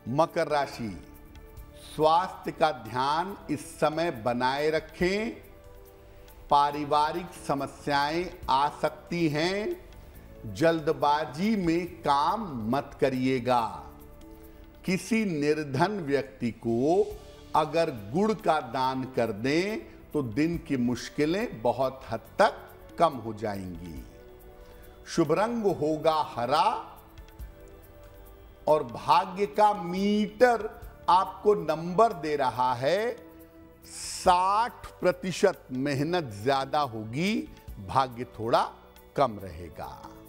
मकर राशि, स्वास्थ्य का ध्यान इस समय बनाए रखें। पारिवारिक समस्याएं आ सकती हैं। जल्दबाजी में काम मत करिएगा। किसी निर्धन व्यक्ति को अगर गुड़ का दान कर दें तो दिन की मुश्किलें बहुत हद तक कम हो जाएंगी। शुभ रंग होगा हरा और भाग्य का मीटर आपको नंबर दे रहा है 60%। मेहनत ज्यादा होगी, भाग्य थोड़ा कम रहेगा।